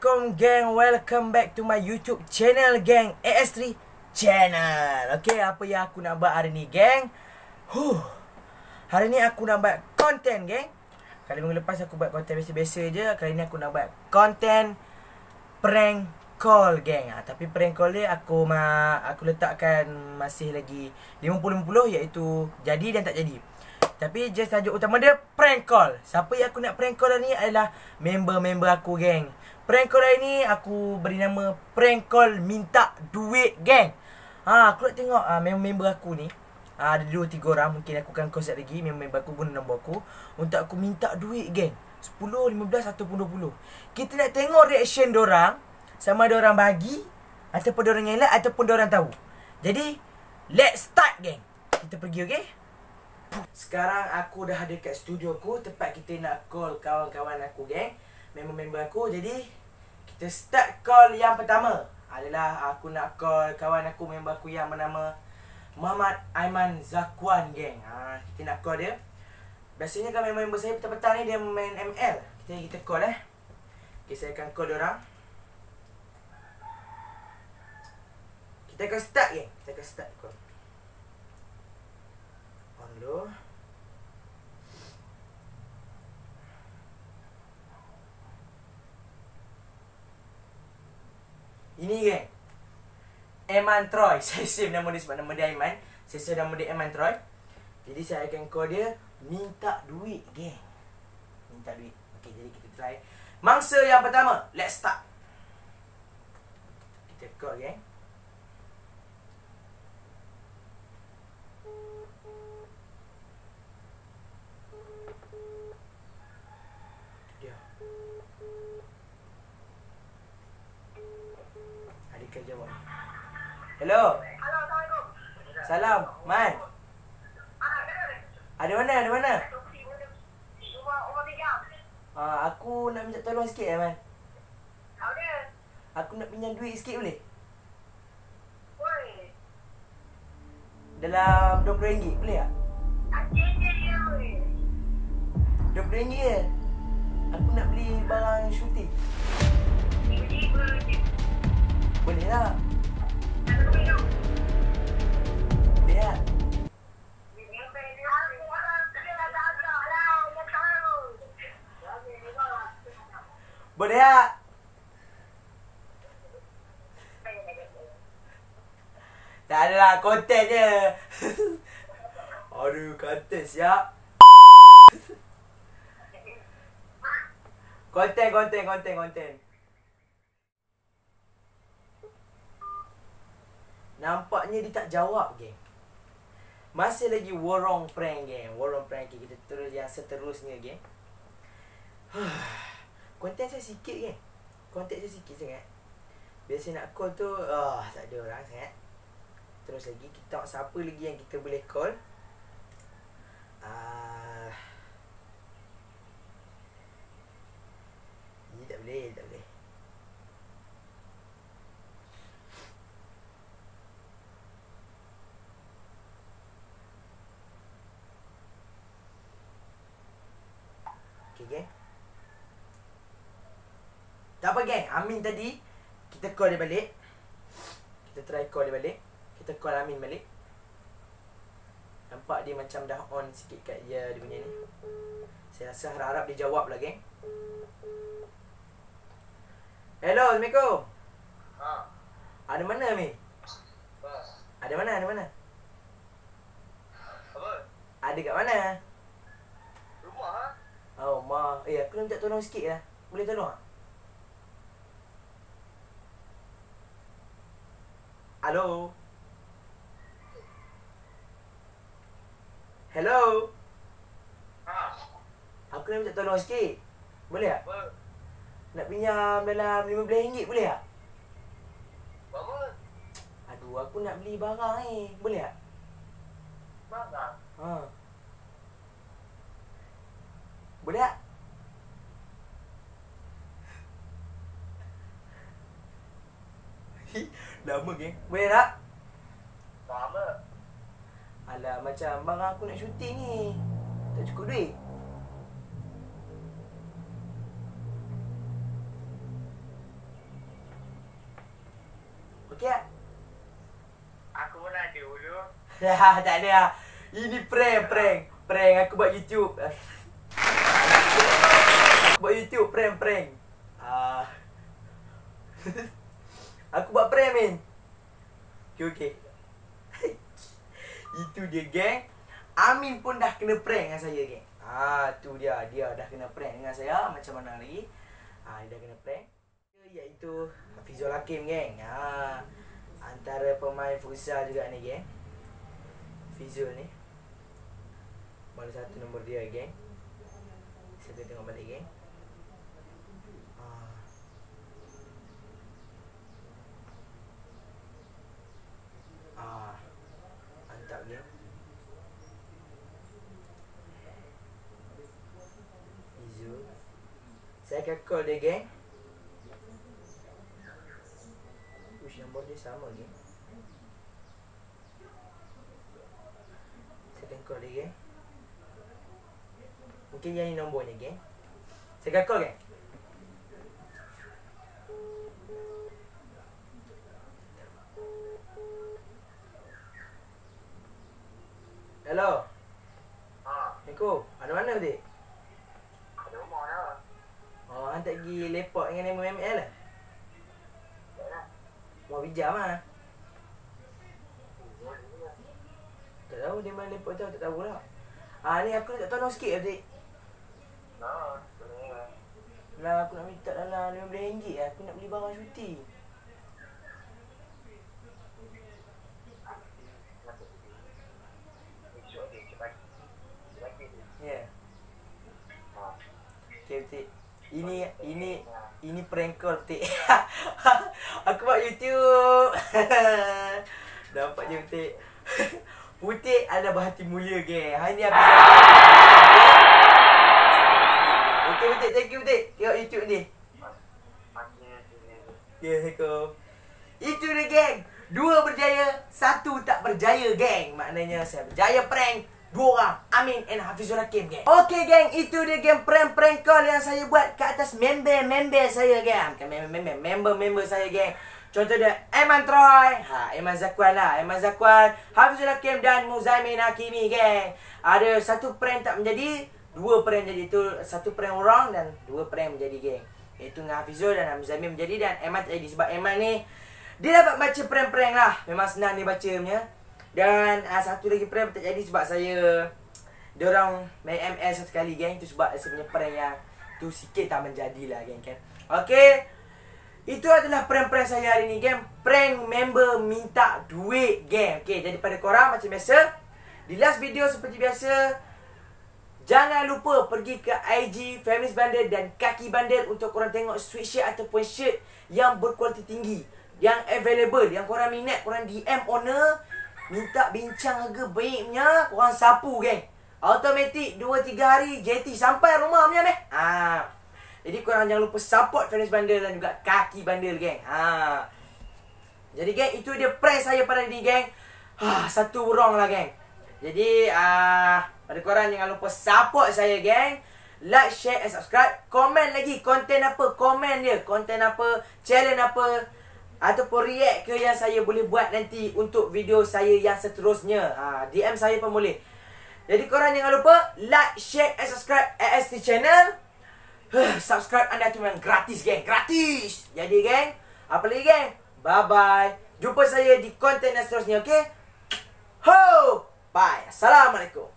Assalamualaikum geng, welcome back to my YouTube channel geng, AS3 Channel. Okay, apa yang aku nak buat hari ni geng? Hari ni aku nak buat konten geng. Kali minggu lepas aku buat konten biasa-biasa je. Kali ni aku nak buat konten prank call geng. Tapi prank call dia aku letakkan masih lagi 50-50, iaitu jadi dan tak jadi. Tapi just tajuk utama dia prank call. Siapa yang aku nak prank call hari ni adalah member-member aku geng. Prank call hari ni aku beri nama prank call minta duit geng. Aku nak tengok member-member aku ni. Ada 2-3 orang, mungkin aku akan call lagi. Member-member aku guna nombor aku untuk aku minta duit geng. 10, 15 ataupun 20. Kita nak tengok reaction dorang, sama ada orang bagi ataupun dorang ngelak ataupun dorang tahu. Jadi let's start geng. Kita pergi, okey? Sekarang aku dah ada kat studio aku, tempat kita nak call kawan-kawan aku geng, member-member aku. Jadi kita start call. Yang pertama adalah aku nak call kawan aku, member aku yang bernama Muhammad Aiman Zakwan geng. Kita nak call dia. Biasanya kan member-member saya petang-petang ni dia main ML. Kita call Okay, saya akan call diorang. Kita akan start geng. Kita akan start call. On dulu. Ini geng, Aiman Troy. Saya save nama dia sebab nama dia Aiman. Saya save nama dia Aiman Troy. Jadi saya akan call dia minta duit geng. Minta duit. Okay, jadi kita try mangsa yang pertama. Let's start. Kita call geng. Dia Adika jawab. Hello. Assalamualaikum. Salam, Man. Ada mana? Ada mana? Rumah tiga. Aku nak minta tolong sikit Man. Ada. Aku nak pinjam duit sikit boleh? Boleh. Dalam RM20 boleh tak? Akhirnya dia boleh. RM20 je. Aku nak beli barang syuting. Boleh tak? Boleh tak? Boleh tak? Tak adalah, konten je. Aduh, konten siap. Konten. Nampaknya dia tak jawab geng. Masih lagi warong prank geng. Warong prank kita terus yang seterusnya geng. Konten saya sikit geng. Konten saya sikit sangat. Biasa nak call tu tak ada orang sangat. Terus lagi kita tengok siapa lagi yang kita boleh call. Ini tak boleh. Okay geng. Tak apa geng, Amin tadi kita call dia balik. Kita try call dia balik. Kita call Amin balik. Nampak dia macam dah on sikit kat dia punya ni. Saya rasa harap-harap dia jawab lah geng. Hello, Assalamualaikum. Ada mana Amin? Ada mana? Apa? Ada kat mana? Rumah Oh, Ma. Aku nak minta tolong sikit lah. Boleh tolong tak? Hello? Hello? Aku nak minta tolong sikit. Boleh tak? Apa? Nak pinjam dalam RM15 boleh tak? Apa? Aduh, aku nak beli barang ni. Boleh tak? Mana? Boleh tak? Lama geng. Boleh tak? Lama. Alah, macam barang aku nak syuting ni. Tak cukup duit. okey tak? Aku pun ada dulu. Tak ada. Ini prank. Aku buat YouTube. Aku buat YouTube prank. Aku buat prank, men. Okey. Itu dia, geng. Amin pun dah kena prank dengan saya, geng. Tu dia. Dia dah kena prank dengan saya. Macam mana lagi? Dia dah kena prank. Iaitu Hafizul Hakim, geng. Antara pemain futsal juga ni, geng. Fizul ni. Mana satu nombor dia, geng. Saya tengok balik, geng. Mantap, geng. Fizul. Saya akan call dia, geng. Nombor dia sama, geng. Saya akan call dia, geng. Mungkin yang ni nombornya, geng. Saya akan call, geng. Hello. Assalamualaikum. Ada mana, Dik? Ada rumah dah. Hantar pergi lepak dengan MML lah. Mau bijam lah. Tak tahu dia mana lepak tu, tak tahu lah. Ni aku nak tolong sikit, Dik. Boleh. Lah aku nak minta dalam RM15 lah. Aku nak beli barang syuting. Ya. Okay, Dik. Ini prank call, Dik. Aku buat YouTube. Dapat je, Dik. Putih adalah berhati mulia, geng. Hari ni habis. Okey, Putih. Thank you, Putih. Tengok YouTube ni. Assalamualaikum. Itu dia, geng. 2 berjaya, 1 tak berjaya, geng. Maknanya saya berjaya prank 2 orang, Amin and Hafizul Hakim, geng. Okey, geng. Itu dia, geng. Prank call yang saya buat ke atas member saya, geng. Bukan member saya, geng. Contoh dia Aiman Troy, Aiman Zakwan lah. Aiman Zakwan, Hafizul Hakim dan Muzaimin Hakimi, geng. Ada 1 prank tak menjadi, 2 prank menjadi. Itu 1 prank orang dan 2 prank menjadi, geng. Itu dengan Hafizul dan Muzaimin menjadi dan Aiman tak jadi. Sebab Aiman ni, dia dapat baca prank-prank lah. Memang senang dia baca punya. Dan 1 lagi prank tak jadi sebab saya diorang main ML sekali, geng. Itu sebab saya punya prank yang tu sikit tak menjadilah, geng, kan. Okey. Itu adalah prank-prank saya hari ni, geng. Prank member minta duit, geng. Okey, jadi pada korang macam biasa, di last video seperti biasa, jangan lupa pergi ke IG Feminist Bundle dan Kaki Bundle untuk korang tengok sweatshirt ataupun shirt yang berkualiti tinggi, yang available, yang korang minat, korang DM owner, minta bincang harga baiknya, korang sapu, geng. Automatic 2-3 hari JT sampai rumah punya, meh. Jadi korang jangan lupa support Feminist Bundle dan juga Kaki Bundle, geng. Jadi, geng, itu dia prank saya pada ni, geng. 1 wrong lah, geng. Jadi pada korang jangan lupa support saya, geng. Like, share and subscribe. Komen lagi konten apa, komen dia. Konten apa, challenge apa, ataupun react ke yang saya boleh buat nanti untuk video saya yang seterusnya. DM saya pun boleh. Jadi korang jangan lupa like, share and subscribe AST channel. Subscribe anda tu memang gratis, geng. Gratis. Jadi, geng, apa lagi, geng? Bye-bye. Jumpa saya di konten yang seterusnya, okay? Ho! Bye. Assalamualaikum.